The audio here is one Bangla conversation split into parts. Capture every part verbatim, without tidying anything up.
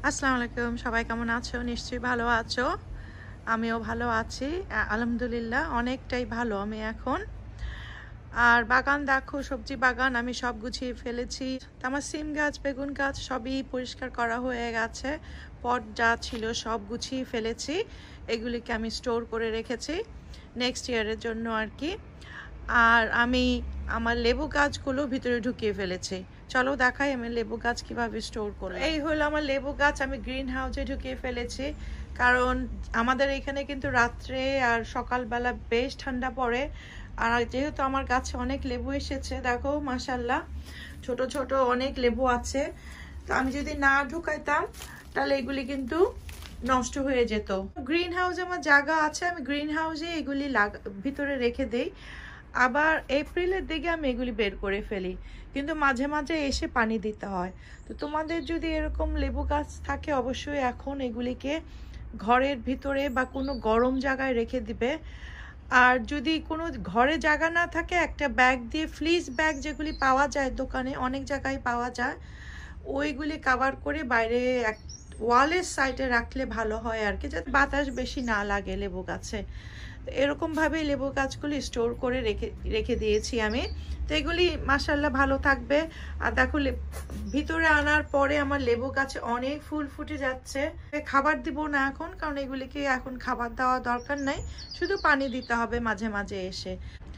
আসসালামু আলাইকুম, সবাই কেমন আছো? নিশ্চয়ই ভালো আছো। আমিও ভালো আছি, আলহামদুলিল্লাহ অনেকটাই ভালো আমি এখন। আর বাগান দেখো, সবজি বাগান আমি সব গুছিয়ে ফেলেছি। আমার সিম গাছ, বেগুন গাছ সবই পরিষ্কার করা হয়ে গেছে। পট যা ছিল সব গুছিয়ে ফেলেছি, এগুলিকে আমি স্টোর করে রেখেছি নেক্সট ইয়ারের জন্য আর কি। আর আমি আমার লেবু গাছগুলো ভিতরে ঢুকিয়ে ফেলেছি। চলো দেখাই আমি লেবু গাছ কিভাবে স্টোর করব। এই হলো আমার লেবু গাছ, আমি গ্রিন হাউসে ঢুকিয়ে ফেলেছি, কারণ আমাদের এখানে কিন্তু রাত্রে আর সকালবেলা বেশ ঠান্ডা পড়ে। আর যেহেতু আমার গাছে অনেক লেবু এসেছে, দেখো মাশাল্লাহ ছোট ছোট অনেক লেবু আছে, তো আমি যদি না ঢুকাইতাম তাহলে এগুলি কিন্তু নষ্ট হয়ে যেত। গ্রিন হাউসে আমার জায়গা আছে, আমি গ্রিন হাউসে এগুলি ভিতরে রেখে দেই। আবার এপ্রিলের দিকে আমি এগুলি বের করে ফেলি, কিন্তু মাঝে মাঝে এসে পানি দিতে হয়। তো তোমাদের যদি এরকম লেবু গাছ থাকে, অবশ্যই এখন এগুলিকে ঘরের ভিতরে বা কোনো গরম জায়গায় রেখে দিবে। আর যদি কোনো ঘরে জায়গা না থাকে, একটা ব্যাগ দিয়ে, ফ্লিজ ব্যাগ যেগুলি পাওয়া যায় দোকানে, অনেক জায়গায় পাওয়া যায়, ওইগুলি কাভার করে বাইরে এক ওয়ালের সাইডে রাখলে ভালো হয় আর কি, যাতে বাতাস বেশি না লাগে লেবু গাছে। এরকমভাবেই লেবু গাছগুলি স্টোর করে রেখে রেখে দিয়েছি আমি। তো এগুলি মাশাল্লাহ ভালো থাকবে। আর দেখো ভিতরে আনার পরে আমার লেবু গাছে অনেক ফুল ফুটে যাচ্ছে। খাবার দিব না এখন, কারণ এগুলিকে এখন খাবার দেওয়া দরকার নাই, শুধু পানি দিতে হবে মাঝে মাঝে এসে।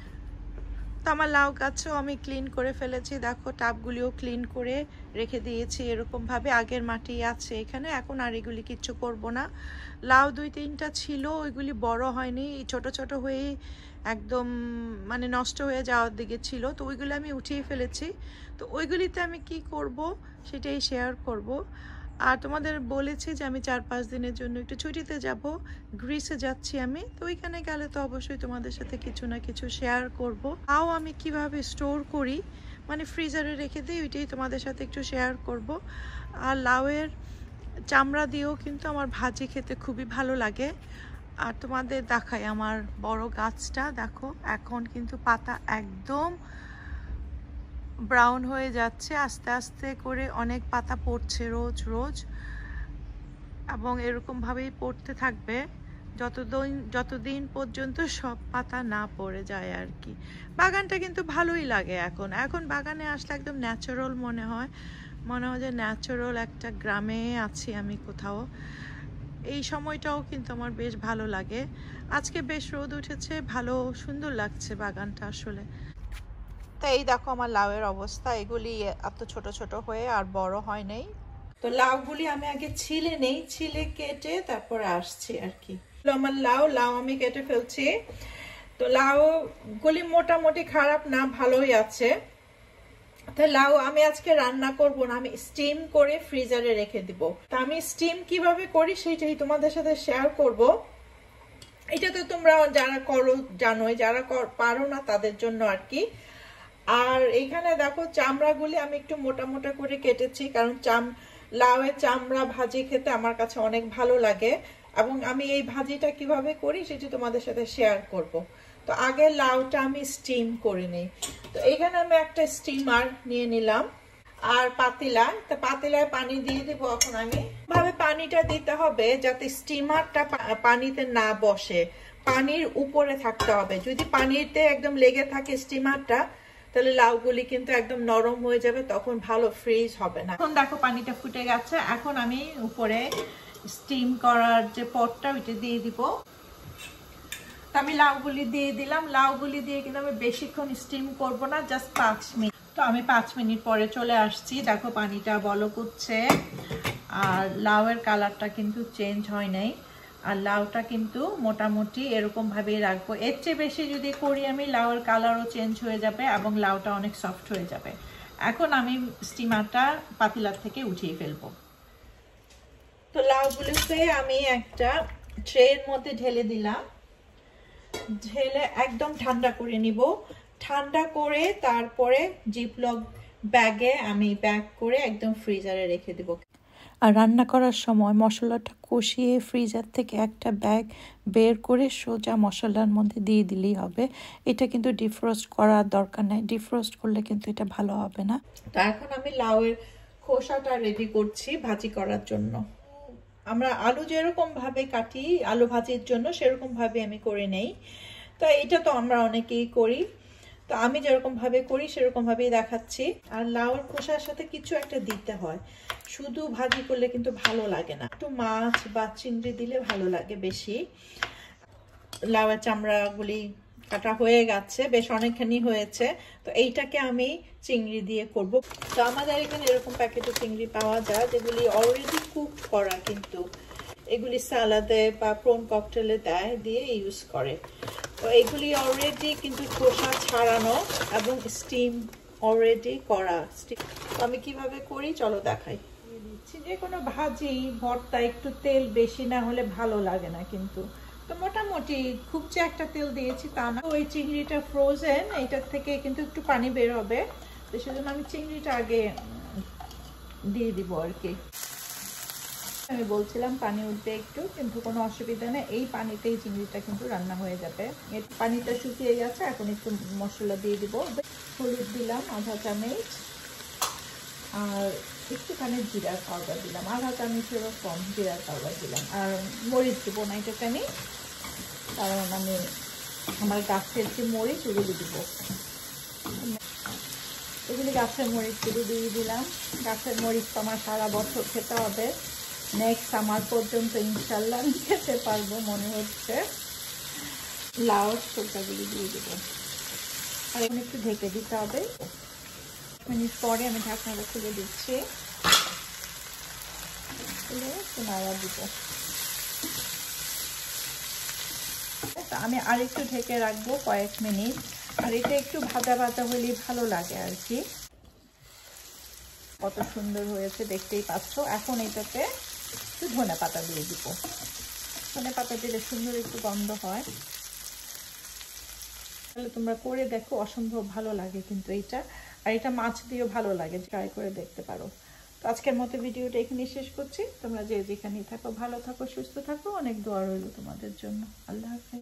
তো আমার লাউ গাছও আমি ক্লিন করে ফেলেছি, দেখো টাবগুলিও ক্লিন করে রেখে দিয়েছি এরকমভাবে। আগের মাটি আছে এখানে, এখন আর এগুলি কিচ্ছু করব না। লাউ দুই তিনটা ছিল, ওইগুলি বড় হয়নি, ছোট ছোট হয়ে একদম মানে নষ্ট হয়ে যাওয়ার দিকে ছিল, তো ওইগুলি আমি উঠিয়ে ফেলেছি। তো ওইগুলিতে আমি কি করব সেটাই শেয়ার করব। আর তোমাদের বলেছি যে আমি চার পাঁচ দিনের জন্য একটু ছুটিতে যাব, গ্রিসে যাচ্ছি আমি। তো ওইখানে গেলে তো অবশ্যই তোমাদের সাথে কিছু না কিছু শেয়ার করব। তাও আমি কিভাবে স্টোর করি, মানে ফ্রিজারে রেখে দিই, ওইটাই তোমাদের সাথে একটু শেয়ার করব। আর লাউয়ের চামড়া দিয়েও কিন্তু আমার ভাজি খেতে খুবই ভালো লাগে। আর তোমাদের দেখাই আমার বড় গাছটা, দেখো এখন কিন্তু পাতা একদম ব্রাউন হয়ে যাচ্ছে, আস্তে আস্তে করে অনেক পাতা পড়ছে রোজ রোজ, এবং এরকমভাবেই পড়তে থাকবে যতদিন যতদিন পর্যন্ত সব পাতা না পড়ে যায় আর কি। বাগানটা কিন্তু ভালোই লাগে এখন। এখন বাগানে আসলে একদম ন্যাচারাল মনে হয়, মনে হয় যে ন্যাচারাল একটা গ্রামে আছি আমি কোথাও। এই সময়টাও কিন্তু আমার বেশ ভালো লাগে। আজকে বেশ রোদ উঠেছে, ভালো সুন্দর লাগছে বাগানটা আসলে। তো এই দেখো আমার লাউয়ের অবস্থা, এগুলি এত ছোট ছোট হয়ে আর বড় হয় নাই। তো লাউগুলি আমি আগে ছিলে নেই, ছিলে কেটে তারপর আসছি আর কি। আমার লাউ লাউ আমি কেটে ফেলছি। তো লাউ গুলি মোটামুটি খারাপ না, ভালোই আছে। তো লাউ আমি আজকে রান্না করব না, আমি স্টিম করে ফ্রিজারে রেখে দিব। তা আমি স্টিম কিভাবে করি সেটাই তোমাদের সাথে শেয়ার করব। এটা তো তোমরা যারা করো জানোই, যারা পারো না তাদের জন্য আর কি। আর এখানে দেখো চামড়াগুলি আমি একটু মোটা মোটা করে কেটেছি, কারণ চাম লাউয়ের চামড়া ভাজি খেতে আমার কাছে অনেক ভালো লাগে, এবং আমি এই ভাজিটা কিভাবে করি সেটি তোমাদের সাথে শেয়ার করব। তো আগে লাউটা আমি স্টিম করে নিই। তো এখানে আমি একটা স্টিমার নিয়ে নিলাম আর পাতিলা, তো পাতিলায় পানি দিয়ে দিব এখন আমি। ভাবে পানিটা দিতে হবে যাতে স্টিমারটা পানিতে না বসে, পানির উপরে থাকতে হবে। যদি পানিতে একদম লেগে থাকে স্টিমারটা, তাহলে লাউগুলি কিন্তু একদম নরম হয়ে যাবে, তখন ভালো ফ্রিজ হবে না। এখন দেখো পানিটা ফুটে গেছে, এখন আমি উপরে স্টিম করার যে পটটা ওইটা দিয়ে দিব। তো আমি লাউগুলি দিয়ে দিলাম। লাউগুলি দিয়ে কিন্তু আমি বেশিক্ষণ স্টিম করব না, জাস্ট পাঁচ মিনিট। তো আমি পাঁচ মিনিট পরে চলে আসছি, দেখো পানিটা বলক উঠছে আর লাউয়ের কালারটা কিন্তু চেঞ্জ হয় নাই। আর লাউটা কিন্তু মোটামুটি এরকম ভাবেই রাখবো, এর চেয়ে বেশি যদি করি আমি লাউয়ের কালারও চেঞ্জ হয়ে যাবে এবং লাউটা অনেক সফট হয়ে যাবে। এখন আমি স্টিমারটা পাতিলার থেকে উঠিয়ে ফেলবো। তো লাউগুলোকে আমি একটা ট্রের মধ্যে ঢেলে দিলাম, ঢেলে একদম ঠান্ডা করে নিব। ঠান্ডা করে তারপরে জিপলক ব্যাগে আমি ব্যাগ করে একদম ফ্রিজারে রেখে দেব। আর রান্না করার সময় মশলাটা কষিয়ে ফ্রিজার থেকে একটা ব্যাগ বের করে সোজা মশলার মধ্যে দিয়ে দিলেই হবে। এটা কিন্তু ডিফ্রস্ট করার দরকার নাই, ডিফ্রস্ট করলে কিন্তু এটা ভালো হবে না। তো এখন আমি লাউয়ের খোসাটা রেডি করছি ভাজি করার জন্য। আমরা আলু যেরকম ভাবে কাটি আলু ভাজির জন্য সেরকম ভাবে আমি করে নেই। তো এটা তো আমরা অনেকেই করি, তো আমি যেরকম ভাবে করি সেরকম ভাবেই দেখাচ্ছি। আর লাউর খোসার সাথে কিছু একটা দিতে হয়, শুধু ভাজি করলে কিন্তু ভালো লাগে না, একটু মাছ বা চিংড়ি দিলে ভালো লাগে বেশি। লাউয়ের চামড়াগুলি কাটা হয়ে গেছে, বেশ অনেকখানি হয়েছে। তো এইটাকে আমি চিংড়ি দিয়ে করব। তো আমাদের এখানে এরকম প্যাকেটে চিংড়ি পাওয়া যায় যেগুলি অলরেডি কুক করা, কিন্তু এগুলি সালাদে বা প্রন ককটেলে দেয়, দিয়ে ইউজ করে। তো এগুলি অলরেডি কিন্তু খোসা ছাড়ানো এবং স্টিম অলরেডি করা। তো আমি কিভাবে করি চলো দেখাই। দিচ্ছি যে কোনো ভাজি ভর্তা একটু তেল বেশি না হলে ভালো লাগে না, কিন্তু তো মোটামুটি খুব যে একটা তেল দিয়েছি তা না। ওই চিংড়িটা ফ্রোজেন, এইটার থেকে কিন্তু একটু পানি বের হবে, তো সেজন্য আমি চিংড়িটা আগে দিয়ে দিব আর কি। আমি বলছিলাম পানি উঠবে একটু, কিন্তু কোনো অসুবিধা নেই, এই পানিতেই চিংড়িটা কিন্তু রান্না হয়ে যাবে। এর পানিটা শুকিয়ে গেছে, এখন একটু মশলা দিয়ে দিব। হলুদ দিলাম আধা চামচ, আর একটুখানি জিরার পাউডার দিলাম, আধা চামচেরও কম জিরার পাউডার দিলাম। আর মরিচ দেবো না এটাকে আমি, কারণ আমি আমার গাছের যে মরিচ ওগুলি দিব, এগুলি গাছের মরিচগুলো দিয়ে দিলাম। গাছের মরিচ তো আমার সারা বছর খেতে হবে, নেক্সট সামার পর্যন্ত ইনশাল্লাহ আমি খেতে পারবো মনে হচ্ছে। লাউর খোসাগুলি দিয়ে দেবো, আর এখন একটু ঢেকে দিতে হবে। মিনিট পরে আমি ঢাকনাটা খুলে দিচ্ছি, খুলে একটু নাড়া দিব। আমি আর একটু ঢেকে রাখবো কয়েক মিনিট, আর এটা একটু ভাজা ভাজা হলেই ভালো লাগে আর কি। কত সুন্দর হয়েছে দেখতেই পাচ্ছ। এখন এটাতে একটু ধনে পাতা দিয়ে দিব, ধনে পাতা দিলে সুন্দর একটু গন্ধ হয়। তাহলে তোমরা করে দেখো, অসম্ভব ভালো লাগে কিন্তু এইটা। আর এটা মাছ দিয়েও ভালো লাগে, ট্রাই করে দেখতে পারো। তো আজকের মতো ভিডিওটা এখানেই শেষ করছি। তোমরা যে যেখানেই থাকো ভালো থাকো, সুস্থ থাকো, অনেক দোয়া রইল তোমাদের জন্য। আল্লাহ হাফেজ।